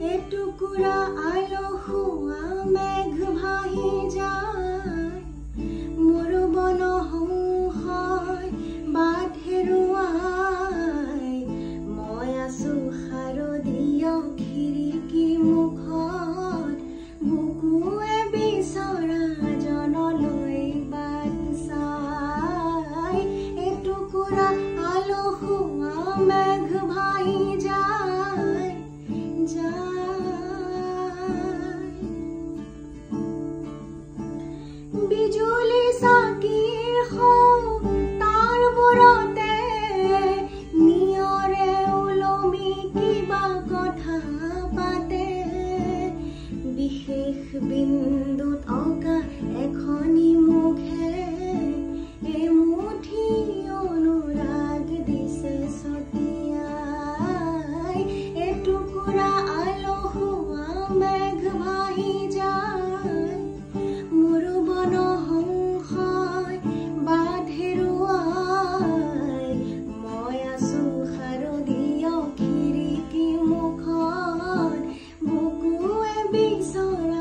এটুকুৰা আলসুৱা মেঘ ভাহি যায় মোৰ বন সংশয় বাট হেৰুৱাই মই আছো শাৰদীয় খিৰিকী মুখত বুকুৱে বিচৰা জনলৈ বাট চাই এটুকুৰা আলসুৱা মেঘ ভাহি যায় বিজুলী চাকিৰ সৌ তাৰ বোৰতে নিয়ৰে ওলমি কিবা কথা পাতে বিশেষ বিন্দুত অঁকা এখনি মুখে এমুঠি অনুৰাগ দিছে ছটিয়াই এটুকুৰা আলসুৱা মেঘ ভাহি যায় মোৰ বন সংশয় বাট হেৰুৱাই মই আছো শাৰদীয় খিৰিকী মুখত বুকুৱে বিচৰা